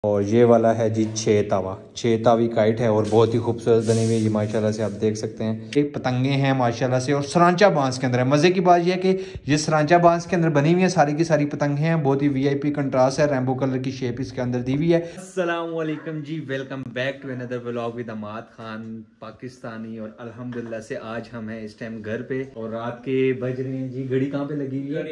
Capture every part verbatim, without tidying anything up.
और ये वाला है जी छः तावा छः तावी काइट है और बहुत ही खूबसूरत बनी हुई है ये माशाल्लाह से आप देख सकते हैं। ये पतंगे हैं माशाल्लाह से और सरांचा बांस के अंदर है। मज़े की बात यह है कि ये सरांचा बांस के अंदर बनी हुई है सारी की सारी पतंगे हैं। बहुत ही वीआईपी कंट्रास्ट है, रैम्बो कलर की शेप इसके अंदर दी हुई है। अस्सलाम वालेकुम जी, welcome back to another vlog with Amad Khan Pakistani. और अल्हम्दुलिल्लाह से आज हम हैं इस टाइम घर पे और रात के बज रहे हैं जी। घड़ी कहाँ पे लगी हुई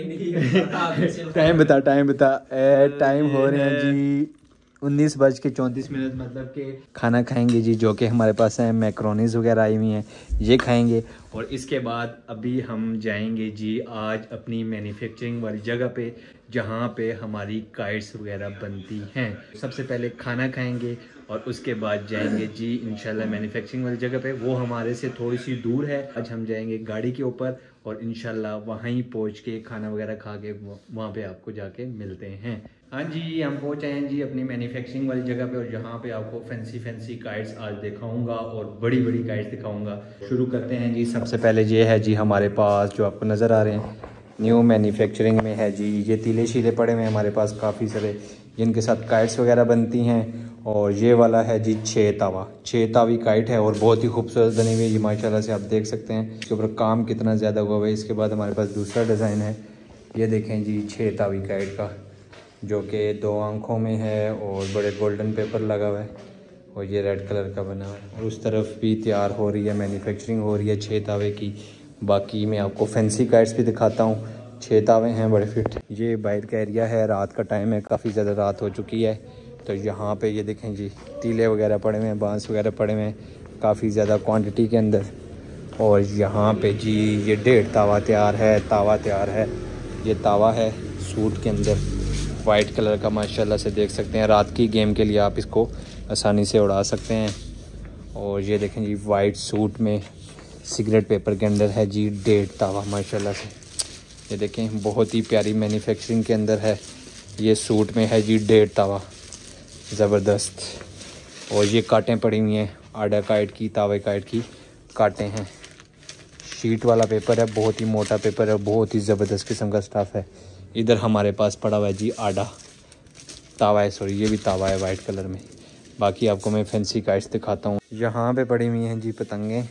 है? टाइम बता टाइम बता टाइम हो रहे हैं जी उन्नीस बज के चौंतीस मिनट। मतलब कि खाना खाएंगे जी, जो कि हमारे पास है मैक्रोनीज वगैरह आई हुई हैं, ये खाएंगे। और इसके बाद अभी हम जाएंगे जी आज अपनी मैन्युफैक्चरिंग वाली जगह पे जहाँ पे हमारी काइट्स वगैरह बनती हैं। सबसे पहले खाना खाएंगे और उसके बाद जाएंगे जी इंशाल्लाह मैन्युफैक्चरिंग वाली जगह पे। वो हमारे से थोड़ी सी दूर है। आज हम जाएंगे गाड़ी के ऊपर और इंशाल्लाह वहीं पहुँच के खाना वगैरह खा के वहाँ पे आपको जाके मिलते हैं। हाँ जी, हम पहुँच आए हैं जी अपनी मैन्युफैक्चरिंग वाली जगह पे और जहाँ पे आपको फैंसी फैंसी काइट्स आज दिखाऊंगा और बड़ी बड़ी काइट्स दिखाऊंगा। शुरू करते हैं जी। सबसे पहले ये है जी हमारे पास जो आपको नज़र आ रहे हैं न्यू मैन्युफैक्चरिंग में है जी, ये तीले शीले पड़े हुए हैं हमारे पास काफ़ी सारे, जिनके साथ काइट्स वगैरह बनती हैं। और ये वाला है जी छः तावा छः तावी काइट है और बहुत ही खूबसूरत बनी हुई है ये माशाल्लाह से आप देख सकते हैं। इसके ऊपर काम कितना ज़्यादा हुआ है। इसके बाद हमारे पास दूसरा डिज़ाइन है, ये देखें जी छः तावी काइट का, जो कि दो आंखों में है और बड़े गोल्डन पेपर लगा हुआ है और ये रेड कलर का बना हुआ है। और उस तरफ भी तैयार हो रही है, मैन्युफैक्चरिंग हो रही है छः तावे की। बाकी मैं आपको फैंसी काइट्स भी दिखाता हूँ। छः तावे हैं बड़े फिट। ये बाहर का एरिया है, रात का टाइम है, काफ़ी ज़्यादा रात हो चुकी है। तो यहाँ पे ये देखें जी तीले वगैरह पड़े हुए हैं, बांस वगैरह पड़े हुए हैं काफ़ी ज़्यादा क्वांटिटी के अंदर। और यहाँ पे जी ये डेढ़ तावा तैयार है, तावा तैयार है। ये तावा है सूट के अंदर वाइट कलर का, माशाल्लाह से देख सकते हैं। रात की गेम के लिए आप इसको आसानी से उड़ा सकते हैं। और ये देखें जी वाइट सूट में सिगरेट पेपर के अंदर है जी डेढ़ तावा माशाल्लाह से। ये देखें बहुत ही प्यारी मैन्युफैक्चरिंग के अंदर है। ये सूट में है जी डेढ़ तावा, ज़बरदस्त। और ये कांटें पड़ी हुई हैं आडा काइट की, तावे काइट की कांटें हैं। शीट वाला पेपर है, बहुत ही मोटा पेपर है, बहुत ही ज़बरदस्त किस्म का स्टफ़ है। इधर हमारे पास पड़ा हुआ है जी आडा तावा है, सॉरी ये भी तावा है वाइट कलर में। बाकी आपको मैं फैंसी काइट्स दिखाता हूँ। यहाँ पे पड़ी हुई हैं जी पतंगे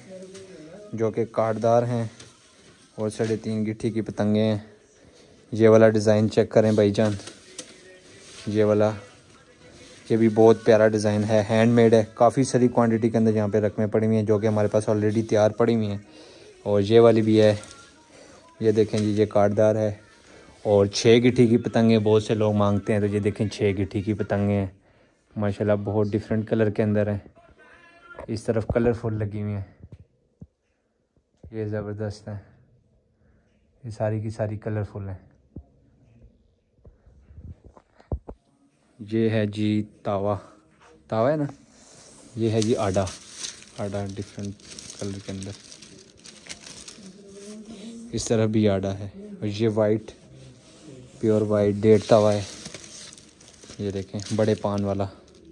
जो कि काटदार हैं और साढ़े तीन गिट्ठी की पतंगे हैं। ये वाला डिज़ाइन चेक करें भाईजान, ये वाला, ये भी बहुत प्यारा डिज़ाइन है, हैंडमेड है। काफ़ी सारी क्वांटिटी के अंदर यहाँ पे रकमें पड़ी हुई हैं जो कि हमारे पास ऑलरेडी तैयार पड़ी हुई हैं। और ये वाली भी है, ये देखें जी ये काटदार है। और छः गिट्ठी की पतंगे बहुत से लोग मांगते हैं, तो ये देखें छः गिट्ठी की पतंगे हैं माशाल्लाह, बहुत डिफरेंट कलर के अंदर हैं। इस तरफ कलरफुल लगी हुई हैं, ये ज़बरदस्त है, ये सारी की सारी कलरफुल हैं। ये है जी तावा, तावा है ना, ये है जी आडा, आडा डिफरेंट कलर के अंदर। इस तरफ भी आडा है और ये वाइट, प्योर वाइट डेढ़ तावा है। ये देखें बड़े पान वाला।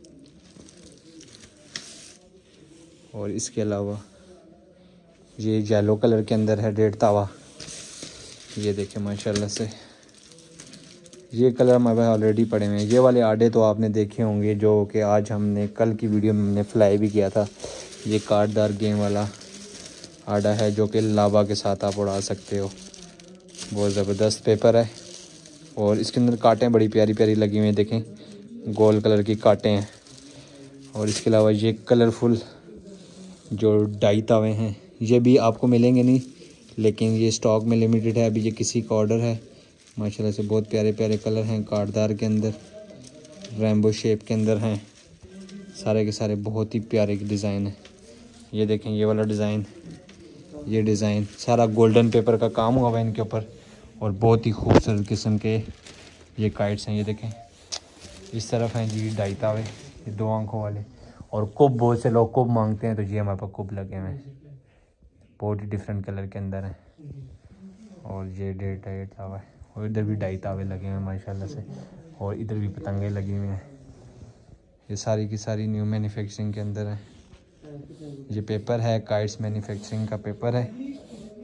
और इसके अलावा ये येलो कलर के अंदर है डेढ़ तावा। ये देखें माशाल्लाह से, ये कलर हमारे पास ऑलरेडी पड़े हुए हैं। ये वाले आडे तो आपने देखे होंगे जो कि आज हमने कल की वीडियो में हमने फ्लाई भी किया था। ये काटदार गेम वाला आडा है जो कि लावा के साथ आप उड़ा सकते हो, बहुत ज़बरदस्त पेपर है। और इसके अंदर कांटें बड़ी प्यारी प्यारी लगी हुई हैं, देखें गोल्ड कलर की कांटें हैं। और इसके अलावा ये कलरफुल जो डाई तावे हैं ये भी आपको मिलेंगे नहीं, लेकिन ये स्टॉक में लिमिटेड है, अभी ये किसी का ऑर्डर है। माशाल्लाह से बहुत प्यारे प्यारे कलर हैं, काटदार के अंदर, रैम्बो शेप के अंदर हैं, सारे के सारे बहुत ही प्यारे डिज़ाइन है। ये देखें ये वाला डिज़ाइन, ये डिज़ाइन सारा गोल्डन पेपर का काम हुआ है इनके ऊपर और बहुत ही खूबसूरत किस्म के ये काइट्स हैं। ये देखें इस तरफ हैं जी डाई तावे, ये दो आंखों वाले। और कुब, बहुत से लोग कुब मांगते हैं, तो ये हमारे पास कुब लगे हुए हैं, बहुत ही डिफरेंट कलर के अंदर हैं। और ये डेढ़ डाई तावा है और इधर भी डाई तावे लगे हुए हैं माशाल्लाह से। और इधर भी पतंगे लगी हुई हैं। ये सारी की सारी न्यू मैन्युफैक्चरिंग के अंदर है। ये पेपर है काइट्स मैन्युफैक्चरिंग का पेपर है।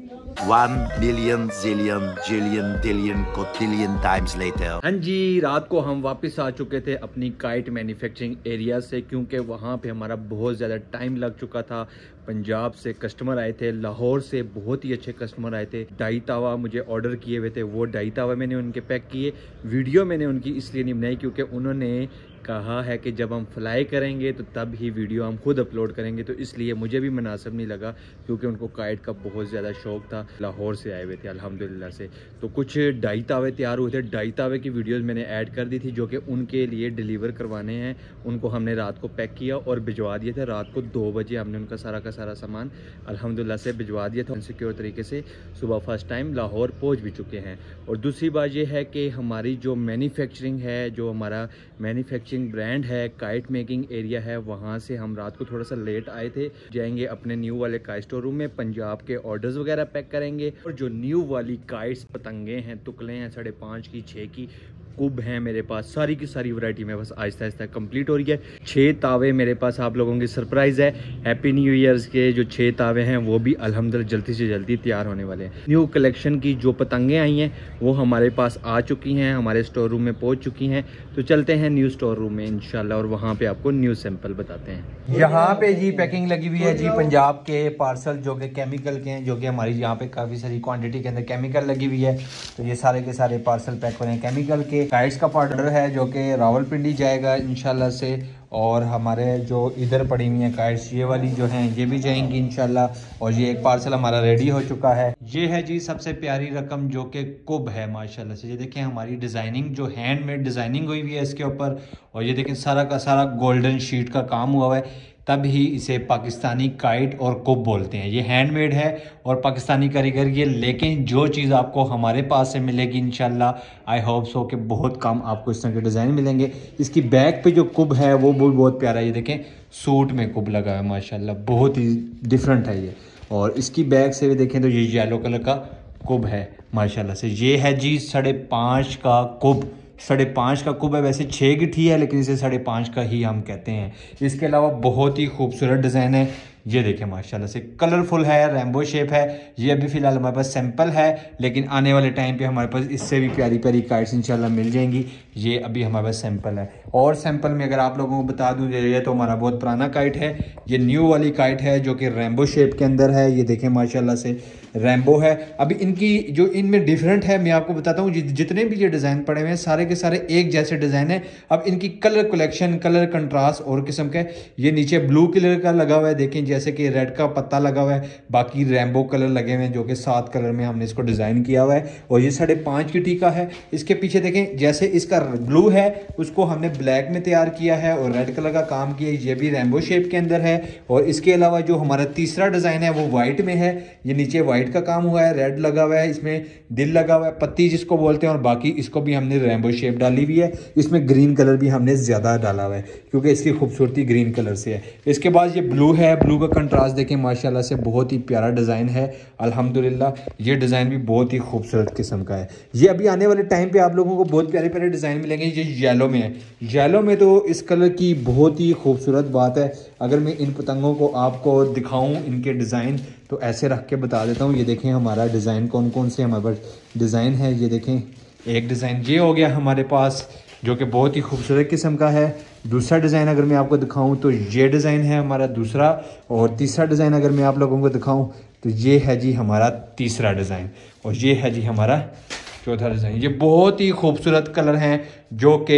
One million zillion jillion dillion cotillion times later. हाँ जी, रात को हम वापस आ चुके थे अपनी काइट मैन्युफैक्चरिंग एरिया से, क्योंकि वहाँ पे हमारा बहुत ज़्यादा टाइम लग चुका था। पंजाब से कस्टमर आए थे, लाहौर से बहुत ही अच्छे कस्टमर आए थे। डाई तावा मुझे ऑर्डर किए हुए थे, वो डाई तावा मैंने उनके पैक किए। वीडियो मैंने उनकी इसलिए नहीं बनाई क्योंकि उन्होंने कहा है कि जब हम फ्लाई करेंगे तो तब ही वीडियो हम खुद अपलोड करेंगे, तो इसलिए मुझे भी मुनासिब नहीं लगा, क्योंकि उनको काइट का बहुत ज़्यादा शौक़ था। लाहौर से आए हुए थे अल्हम्दुलिल्लाह से, तो कुछ डाई तावे तैयार हुए थे। डाई तावे की वीडियोस मैंने ऐड कर दी थी जो कि उनके लिए डिलीवर करवाने हैं। उनको हमने रात को पैक किया और भिजवा दिए थे। रात को दो बजे हमने उनका सारा का सारा सामान अल्हम्दुलिल्लाह से भिजवा दिया था सिक्योर तरीके से। सुबह फर्स्ट टाइम लाहौर पहुँच भी चुके हैं। और दूसरी बात ये है कि हमारी जो मैन्युफैक्चरिंग है, जो हमारा मैन्युफैक्चरिंग ब्रांड है, काइट मेकिंग एरिया है, वहाँ से हम रात को थोड़ा सा लेट आए थे। जाएंगे अपने न्यू वाले काइट स्टोर रूम में, पंजाब के ऑर्डर्स वगैरह पैक करेंगे। और जो न्यू वाली काइट्स पतंगे हैं, टुकले हैं साढ़े पाँच की, छः की, कुब हैं मेरे पास, सारी की सारी वैरायटी में बस आहिस्ता आहिस्ता कंप्लीट हो रही है। छः तावे मेरे पास आप लोगों की सरप्राइज़ है। हैप्पी न्यू ईयर्स के जो छः तावे हैं वो भी अल्हम्दुलिल्लाह जल्दी से जल्दी तैयार होने वाले हैं। न्यू कलेक्शन की जो पतंगे आई हैं वो हमारे पास आ चुकी हैं, हमारे स्टोर रूम में पहुंच चुकी हैं। तो चलते हैं न्यू स्टोर रूम में इंशाल्लाह और वहाँ पे आपको न्यू सैंपल बताते हैं। यहाँ पे जी पैकिंग लगी हुई है जी, पंजाब के पार्सल जो कि केमिकल के हैं, जो कि हमारी यहाँ पे काफ़ी सारी क्वांटिटी के अंदर केमिकल लगी हुई है। तो ये सारे के सारे पार्सल पैक हो रहे हैं केमिकल के। काइट्स का पाउडर है जो कि रावलपिंडी जाएगा इंशाल्लाह से। और हमारे जो इधर पड़ी हुई हैं काइट्स, ये वाली जो हैं ये भी जाएंगी इंशाल्लाह। और ये एक पार्सल हमारा रेडी हो चुका है। ये है जी सबसे प्यारी रकम जो कि कुब है माशाल्लाह से। ये देखें हमारी डिज़ाइनिंग जो हैंडमेड डिज़ाइनिंग हुई हुई है इसके ऊपर। और ये देखें सारा का सारा गोल्डन शीट का काम हुआ हुआ है, तब ही इसे पाकिस्तानी काइट और कुब बोलते हैं। ये हैंडमेड है और पाकिस्तानी कारीगर ये, लेकिन जो चीज़ आपको हमारे पास से मिलेगी इंशाल्लाह आई होप सो कि बहुत कम आपको इस तरह के डिज़ाइन मिलेंगे। इसकी बैक पे जो कुब है वो बहुत बहुत प्यारा है। ये देखें सूट में कुब लगा है माशाल्लाह, बहुत ही डिफरेंट है ये। और इसकी बैक से भी देखें तो ये येलो कलर का कुब है माशाल्लाह से। ये है जी साढ़े पाँच का कुब, साढ़े पाँच का कुब है। वैसे छः गिट्ठी है लेकिन इसे साढ़े पाँच का ही हम कहते हैं। इसके अलावा बहुत ही खूबसूरत डिज़ाइन है। ये देखें माशाल्लाह से कलरफुल है, रैम्बो शेप है। ये अभी फ़िलहाल हमारे पास सैंपल है, लेकिन आने वाले टाइम पे हमारे पास इससे भी प्यारी प्यारी काइट्स इंशाल्लाह मिल जाएंगी। ये अभी हमारे पास सैंपल है। और सैंपल में अगर आप लोगों को बता दूँ, ये तो हमारा बहुत पुराना काइट है। ये न्यू वाली काइट है जो कि रैम्बो शेप के अंदर है। ये देखें माशाल्लाह से रैम्बो है। अभी इनकी जो इनमें डिफरेंट है मैं आपको बताता हूँ। जितने भी ये डिज़ाइन पड़े हुए हैं सारे के सारे एक जैसे डिज़ाइन है। अब इनकी कलर कलेक्शन, कलर कंट्रास्ट और किस्म के, ये नीचे ब्लू कलर का लगा हुआ है देखें, जैसे कि रेड का पत्ता लगा हुआ है। बाकी रैम्बो कलर लगे हुए हैं जो कि सात कलर में हमने इसको डिज़ाइन किया हुआ है। और ये साढ़े पाँच की टीका है। इसके पीछे देखें जैसे इसका ब्लू है उसको हमने ब्लैक में तैयार किया है और रेड कलर का काम किया है। ये भी रैम्बो शेप के अंदर है। और इसके अलावा जो हमारा तीसरा डिज़ाइन है वो वाइट में है। ये नीचे वाइट का काम हुआ है, रेड लगा हुआ है, इसमें दिल लगा हुआ है, पत्ती जिसको बोलते हैं। और बाकी इसको भी हमने रैम्बो शेप डाली हुई है। इसमें ग्रीन कलर भी हमने ज़्यादा डाला हुआ है क्योंकि इसकी खूबसूरती ग्रीन कलर से है। इसके बाद ये ब्लू है, ब्लू का कंट्रास्ट देखें माशाल्लाह से बहुत ही प्यारा डिज़ाइन है अल्हम्दुलिल्लाह। ये डिज़ाइन भी बहुत ही खूबसूरत किस्म का है। ये अभी आने वाले टाइम पे आप लोगों को बहुत प्यारे प्यारे डिज़ाइन मिलेंगे। ये येलो में है। येलो में तो इस कलर की बहुत ही खूबसूरत बात है। अगर मैं इन पतंगों को आपको दिखाऊं इनके डिज़ाइन तो ऐसे रख के बता देता हूँ। ये देखें हमारा डिज़ाइन कौन कौन से हमारे पास डिज़ाइन है। ये देखें एक डिज़ाइन ये हो गया हमारे पास जो कि बहुत ही खूबसूरत किस्म का है। दूसरा डिज़ाइन अगर मैं आपको दिखाऊं तो ये डिज़ाइन है हमारा दूसरा। और तीसरा डिज़ाइन अगर मैं आप लोगों को दिखाऊं तो ये है जी हमारा तीसरा डिज़ाइन। और ये है जी हमारा चौथा डिज़ाइन। ये बहुत ही खूबसूरत कलर हैं जो कि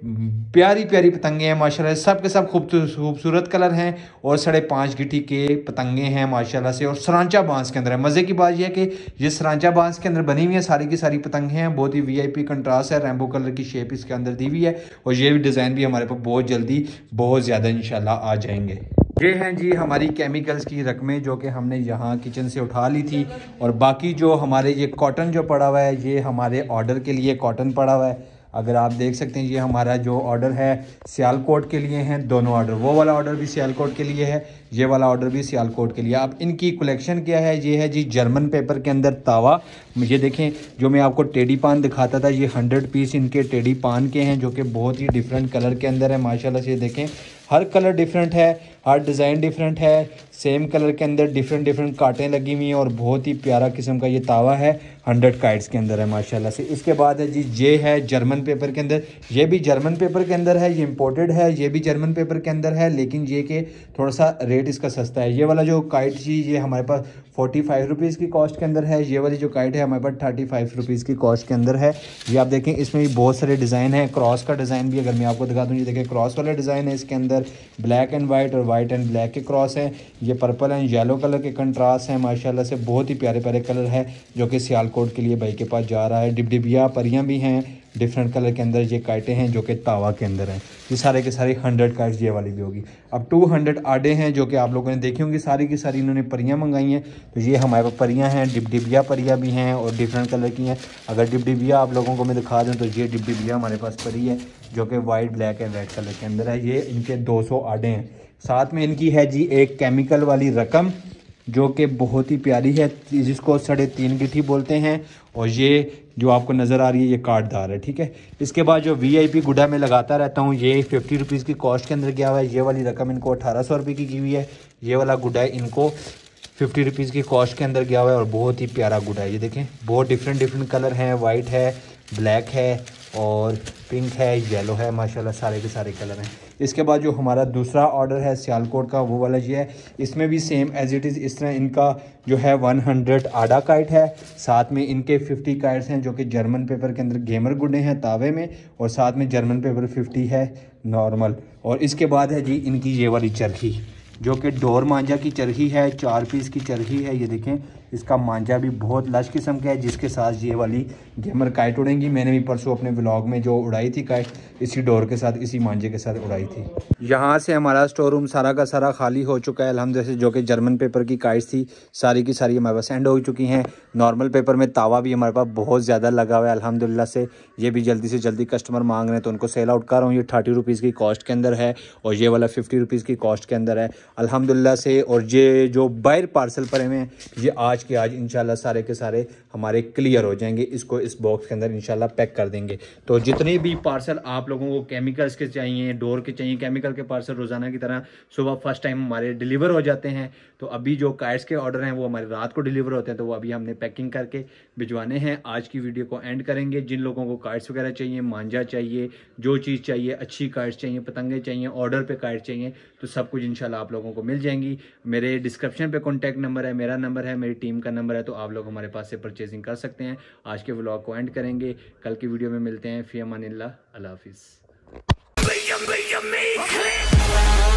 प्यारी प्यारी पतंगे हैं माशाल्लाह। सब के सब खूबसूरत कलर हैं और साढ़े पाँच गिट्टी के पतंगे हैं माशाल्लाह से। और सरांचा बांस के अंदर है। मज़े की बात यह है कि ये सरांचा बांस के अंदर बनी हुई है सारी की सारी पतंगे हैं। बहुत ही वीआईपी कंट्रास्ट है, रैम्बो कलर की शेप इसके अंदर दी हुई है। और ये भी डिज़ाइन भी हमारे पास बहुत जल्दी बहुत ज़्यादा इंशाल्लाह आ जाएंगे। ये हैं जी हमारी केमिकल्स की रकमें जो कि हमने यहाँ किचन से उठा ली थी। और बाकी जो हमारे ये कॉटन जो पड़ा हुआ है ये हमारे ऑर्डर के लिए कॉटन पड़ा हुआ है। अगर आप देख सकते हैं ये हमारा जो ऑर्डर है सियालकोट के लिए हैं दोनों ऑर्डर। वो वाला ऑर्डर भी सियालकोट के लिए है, ये वाला ऑर्डर भी सियालकोट के लिए। अब इनकी कलेक्शन क्या है, ये है जी जर्मन पेपर के अंदर तावा। ये देखें जो मैं आपको टेडी पान दिखाता था, ये हंड्रेड पीस इनके टेडी पान के हैं जो कि बहुत ही डिफरेंट कलर के अंदर है माशाल्लाह से। देखें हर कलर डिफरेंट है, हर डिज़ाइन डिफरेंट है, सेम कलर के अंदर डिफरेंट डिफरेंट कांटें लगी हुई हैं और बहुत ही प्यारा किस्म का ये तावा है, हंड्रेड काइट्स के अंदर है माशाल्लाह से। इसके बाद है जी ये है जर्मन पेपर के अंदर, ये भी जर्मन पेपर के अंदर है, ये इम्पोर्टेड है, ये भी जर्मन पेपर के अंदर है, लेकिन ये कि थोड़ा सा रेट इसका सस्ता है। ये वाला जो काइट जी ये हमारे पास फोर्टी फाइव रुपीज़ की कॉस्ट के अंदर है, ये वाली जो काइट है हमारे पास थर्टी फाइव रुपीज़ की कॉस्ट के अंदर है। ये आप देखें इसमें भी बहुत सारे डिज़ाइन हैं, क्रॉस का डिज़ाइन भी अगर मैं आपको दिखा दूँ, ये देखें क्रॉस वाला डिज़ाइन है इसके अंदर, ब्लैक एंड वाइट और वाइट एंड ब्लैक के क्रॉस हैं, ये पर्पल एंड येलो कलर के कंट्रास्ट हैं माशाल्लाह से, बहुत ही प्यारे प्यारे कलर है जो कि सियालकोट के लिए भाई के पास जा रहा है। डिबडिबिया परियाँ भी हैं डिफरेंट कलर के अंदर, ये काइटें हैं जो कि तावा के अंदर हैं। ये सारे के सारे हंड्रेड काइट्स ये वाली भी होगी। अब टू हंड्रेड आडे हैं जो कि आप लोगों ने देखी होंगी, सारी की सारी इन्होंने परियाँ मंगाई हैं। तो ये हमारे पास परियाँ हैं, डिबडिबिया परियाँ भी हैं और डिफरेंट कलर की हैं। अगर डिबडिबिया आप लोगों को मैं दिखा दूँ तो ये डिबडिबिया हमारे पास परी है जो कि white black and red colour के अंदर है। ये इनके दो सौ आडे हैं। साथ में इनकी है जी एक केमिकल वाली रकम जो कि बहुत ही प्यारी है, जिसको साढ़े तीन गिट्ठी बोलते हैं, और ये जो आपको नज़र आ रही है ये काटदार है, ठीक है। इसके बाद जो वीआईपी गुड्डा में लगाता रहता हूँ, ये फिफ्टी रुपीज़ की कॉस्ट के अंदर गया हुआ है। ये वाली रकम इनको अठारह सौ रुपये की की हुई है। ये वाला गुड्डा इनको फिफ्टी रुपीज़ की कॉस्ट के अंदर गया हुआ है और बहुत ही प्यारा गुड्डा है। ये देखें बहुत डिफरेंट डिफरेंट कलर हैं, वाइट है, ब्लैक है और पिंक है, येलो है, माशाल्लाह सारे के सारे कलर हैं। इसके बाद जो हमारा दूसरा ऑर्डर है सियालकोट का वो वाला ये है, इसमें भी सेम एज इट इज़ इस तरह इनका जो है वन हंड्रेड आडा काइट है, साथ में इनके फिफ्टी काइट्स हैं जो कि जर्मन पेपर के अंदर गेमर गुड्डे हैं तावे में, और साथ में जर्मन पेपर फिफ्टी है नॉर्मल। और इसके बाद है जी इनकी ये वाली चरखी जो कि डोर मांझा की चरखी है, चार पीस की चरखी है। ये देखें इसका मांझा भी बहुत लश किस्म का है, जिसके साथ ये वाली गेमर काइट उड़ेंगी। मैंने भी परसों अपने व्लॉग में जो उड़ाई थी काइट इसी डोर के साथ, इसी मांझे के साथ उड़ाई थी। यहाँ से हमारा स्टोर रूम सारा का सारा खाली हो चुका है अल्हम्दुलिल्लाह से। जो कि जर्मन पेपर की काइट्स थी सारी की सारी हमारे पास सेंड हो चुकी हैं। नॉर्मल पेपर में तावा भी हमारे पास बहुत ज़्यादा लगा हुआ है अल्हम्दुलिल्लाह से। ये भी जल्दी से जल्दी कस्टमर मांग रहे हैं तो उनको सेल आउट कर रहा हूँ। ये थर्टी रुपीज़ की कॉस्ट के अंदर है और ये वाला फिफ्टी रुपीज़ की कॉस्ट के अंदर है अल्हम्दुलिल्लाह से। और ये जो बाहर पार्सल पड़े हुए हैं ये आज के आज इंशाल्लाह सारे के सारे हमारे क्लियर हो जाएंगे। इसको इस बॉक्स के अंदर इंशाल्लाह पैक कर देंगे। तो जितने भी पार्सल आप लोगों को केमिकल्स के चाहिए, डोर के चाहिए, केमिकल के पार्सल रोज़ाना की तरह सुबह फर्स्ट टाइम हमारे डिलीवर हो जाते हैं। तो अभी जो काइट्स के ऑर्डर हैं वो हमारे रात को डिलीवर होते हैं, तो वो अभी हमने पैकिंग करके भिजवाने हैं। आज की वीडियो को एंड करेंगे। जिन लोगों को काइट्स वगैरह चाहिए, मांझा चाहिए, जो चीज़ चाहिए, अच्छी काइट्स चाहिए, पतंगे चाहिए, ऑर्डर पे काइट चाहिए, तो सब कुछ इंशाल्लाह आप लोगों को मिल जाएंगी। मेरे डिस्क्रिप्शन पे कॉन्टैक्ट नंबर है, मेरा नंबर है, मेरी टीम का नंबर है, तो आप लोग हमारे पास से परचेजिंग कर सकते हैं। आज के व्लॉग को एंड करेंगे, कल की वीडियो में मिलते हैं। फी अमानिल्लाह, अल्लाह हाफिज़।